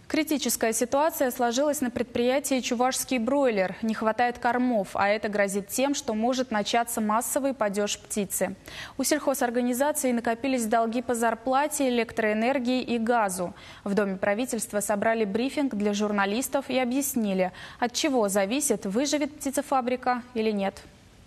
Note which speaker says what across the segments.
Speaker 1: Критическая ситуация сложилась на предприятии «Чувашский бройлер». Не хватает кормов, а это грозит тем, что может начаться массовый падеж птицы. У сельхозорганизации накопились долги по зарплате, электроэнергии и газу. В Доме правительства собрали брифинг для журналистов и объяснили, от чего зависит, выживет птицефабрика или нет.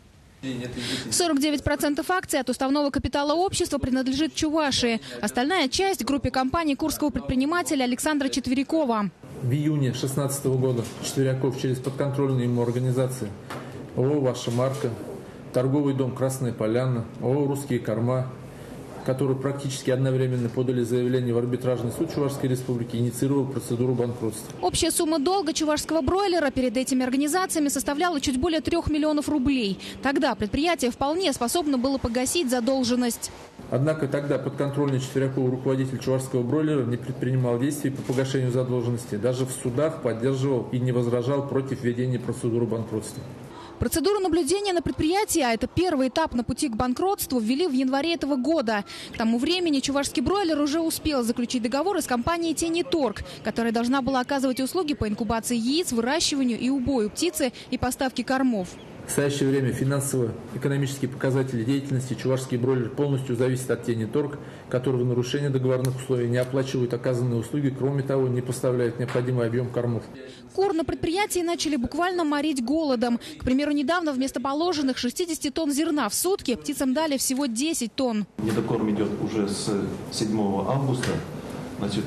Speaker 2: 49% акций от уставного капитала общества принадлежит Чувашии. Остальная часть – группе компаний курского предпринимателя Александра Четверякова.
Speaker 3: В июне 2016 года Четверяков через подконтрольные ему организации ООО «Ваша марка», торговый дом «Красная поляна», ООО «Русские корма», которые практически одновременно подали заявление в арбитражный суд Чувашской республики, инициировал процедуру банкротства.
Speaker 2: Общая сумма долга чувашского бройлера перед этими организациями составляла чуть более 3 миллионов рублей. Тогда предприятие вполне способно было погасить задолженность.
Speaker 3: Однако тогда подконтрольный Четверякову руководитель чувашского бройлера не предпринимал действий по погашению задолженности. Даже в судах поддерживал и не возражал против введения процедуры банкротства.
Speaker 2: Процедуру наблюдения на предприятии, а это первый этап на пути к банкротству, ввели в январе этого года. К тому времени чувашский бройлер уже успел заключить договоры с компанией «Тениторг», которая должна была оказывать услуги по инкубации яиц, выращиванию и убою птицы и поставке кормов.
Speaker 3: В настоящее время финансово-экономические показатели деятельности чувашский бройлер полностью зависят от Тениторг, который в нарушении договорных условий не оплачивают оказанные услуги, кроме того, не поставляют необходимый объем кормов.
Speaker 2: Кур на предприятии начали буквально морить голодом. К примеру, недавно вместо положенных 60 тонн зерна в сутки птицам дали всего 10 тонн.
Speaker 4: Недокорм идет уже с 7 августа. Значит,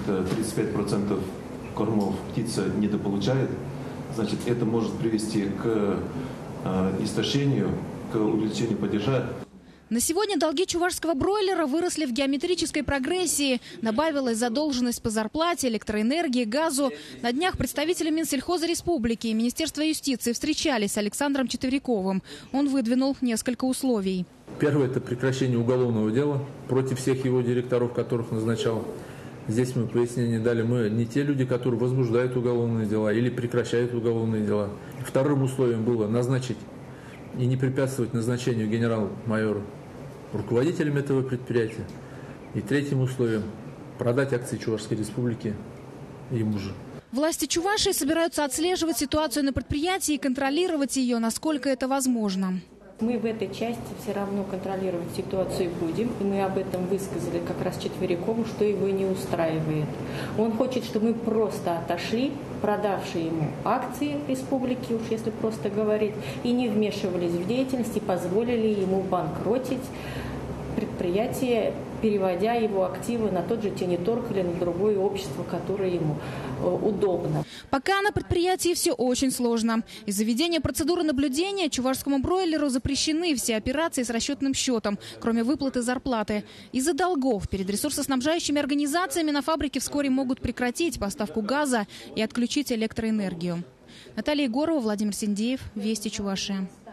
Speaker 4: 35% кормов птица недополучает. Значит, это может привести к истощению, к увеличению падежа.
Speaker 2: На сегодня долги чувашского бройлера выросли в геометрической прогрессии. Добавилась задолженность по зарплате, электроэнергии, газу. На днях представители Минсельхоза Республики и Министерства юстиции встречались с Александром Четверяковым. Он выдвинул несколько условий.
Speaker 3: Первое – это прекращение уголовного дела против всех его директоров, которых назначал. Здесь мы пояснение дали, мы не те люди, которые возбуждают уголовные дела или прекращают уголовные дела. Вторым условием было назначить и не препятствовать назначению генерал-майора руководителем этого предприятия. И третьим условием – продать акции Чувашской республики ему же.
Speaker 2: Власти Чувашии собираются отслеживать ситуацию на предприятии и контролировать ее, насколько это возможно.
Speaker 5: Мы в этой части все равно контролировать ситуацию будем. И мы об этом высказали как раз Четверякову, что его не устраивает. Он хочет, чтобы мы просто отошли, продавшие ему акции республики, уж если просто говорить, и не вмешивались в деятельность и позволили ему банкротить предприятие, переводя его активы на тот же Тениторг или на другое общество, которое ему удобно.
Speaker 2: Пока на предприятии все очень сложно. Из-за введения процедуры наблюдения чувашскому бройлеру запрещены все операции с расчетным счетом, кроме выплаты зарплаты. Из-за долгов перед ресурсоснабжающими организациями на фабрике вскоре могут прекратить поставку газа и отключить электроэнергию. Наталья Егорова, Владимир Синдеев, Вести Чувашия.